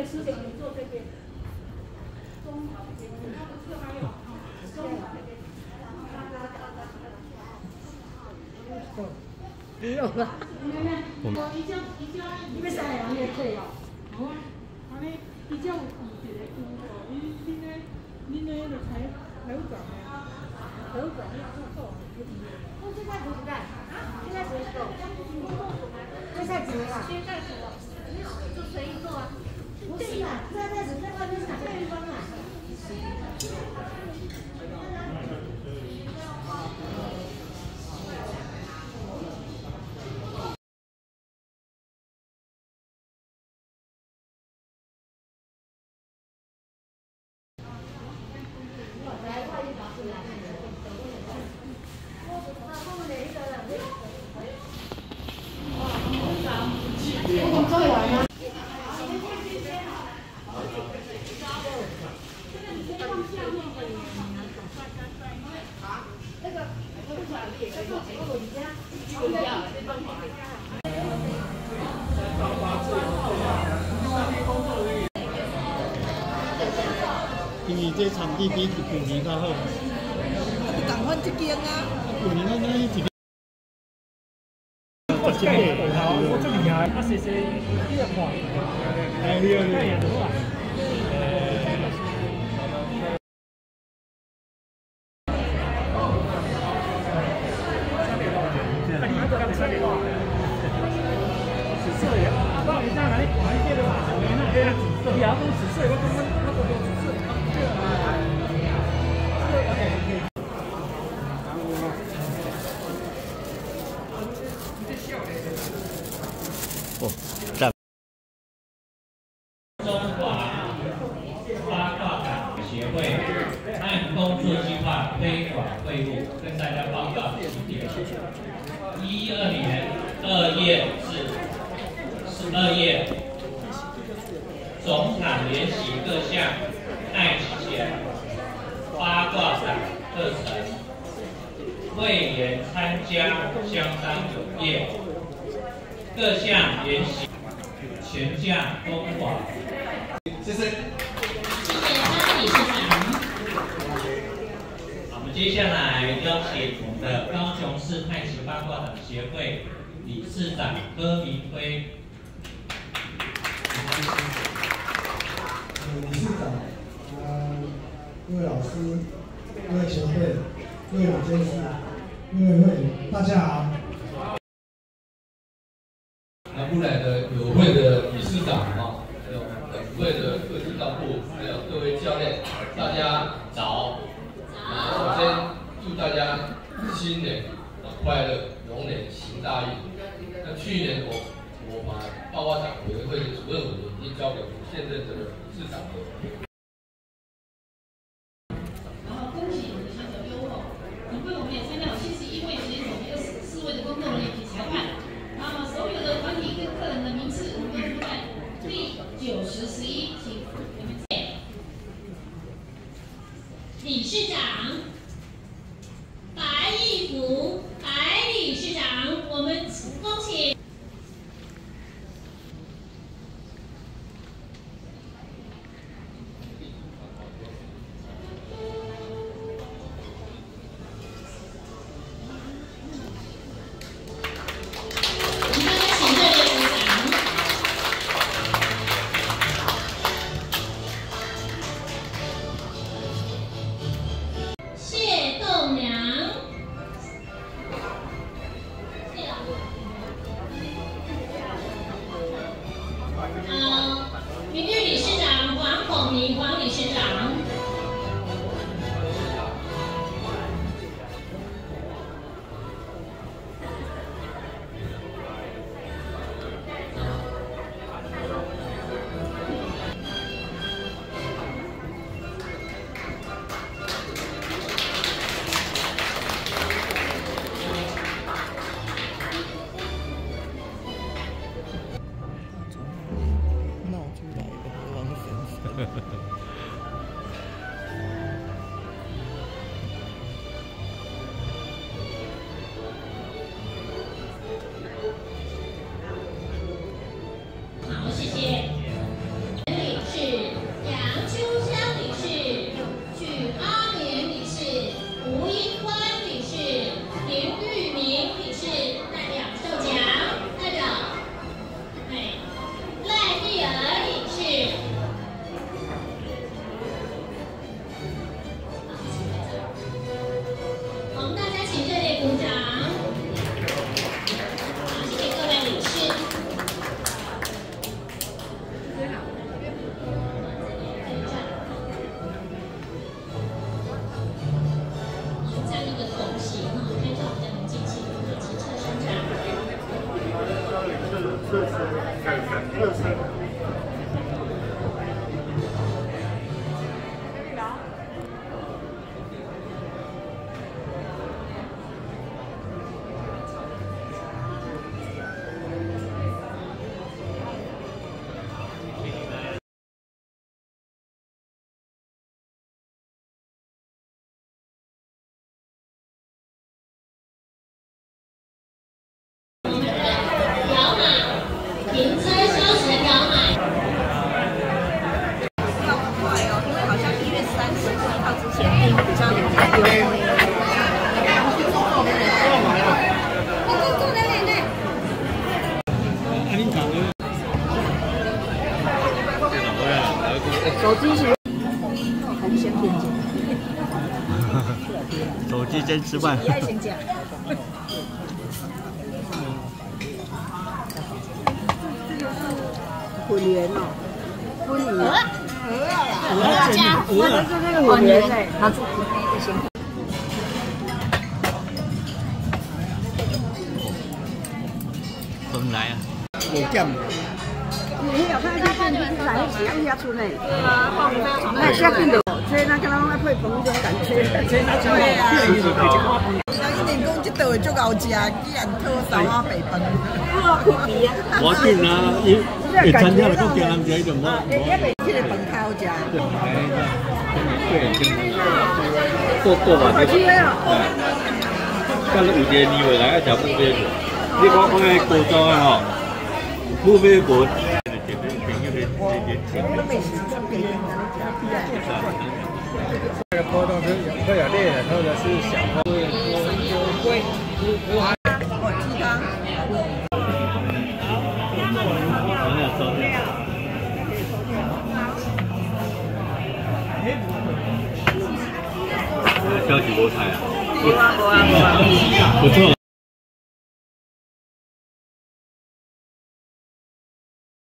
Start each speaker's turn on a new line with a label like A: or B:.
A: 19你坐这边，中华这边，那不是还有中华这边。不用了。你要啥样的退哦？好啊，安尼比较有意义的有哦，恁那个才讲的，才讲要做。我现在不是干，现在不是做，现在怎么了？现在什么？没有，就随意做啊。不是啊，现在是在外面是哪个地方啊？
B: 因为这场地比旧年较好。
C: 共款一间啊。
B: 旧年咱一间。
D: 我这厉害，啊，谁你也看，
B: 哎，你好，
D: 看也多啊。紫色的，啊，不，你在哪里看一件的嘛？对啊，紫色，亚洲紫色，我刚刚那个紫色，对啊。
B: 哦，赞。
E: 中华八卦党协会按工作计划推广会务，跟大家报告几点：12年2月至12月，总场研习各项爱情八卦党课程，会员参加相当踊跃。各项研习全价公款。
F: 谢谢。
E: 谢谢潘理事长。我们接下来邀请我们的高雄市太极八卦党协会理事长柯明辉。
G: 理事长，各位老师，各位协会，各位监事，各位会员，大家好。
F: 南部来的友会的理事长啊，还有本会的各指导部，还有各位教练，大家早。首先祝大家新年快乐，龙年行大运。那去年我把八卦党委员会的主任委员已经交给现任这个理事长了。
H: 然后恭喜我们的小小优后，因为我们也参加了71位选手，24位的工作人员及裁判。那么所有的团体跟个人的名次，我们都在第90、11，请我们理事长白义福，白理事长，我们恭喜。名誉理事长黄孔明，黄理事长。
C: 闹出来的王粉粉。 手机是很先偏见，
B: 手机先吃饭。
C: 也爱先讲。混元哦，混元。
B: 鹅加鹅
C: 是那个混元哎，拿出混元的先。
B: 本来啊，
G: 有减。
C: 你有看到这电视来只要压出来，对啊，放非常那下面的，所以那个人爱配饭那种感觉。对啊。一年讲这道会足够食，既然讨烧啊白饭。
B: 我定啊，一餐厅来讲，叫人食就无。
C: 这个饭较好食。
I: 过嘛这个。但是有一个年味来爱食母尾粿，你讲讲个高州啊吼，母尾粿。
D: 这个波动是会有裂的，或者是小波。龟，
C: 鸡汤。
I: 标题多菜啊！
C: 不错。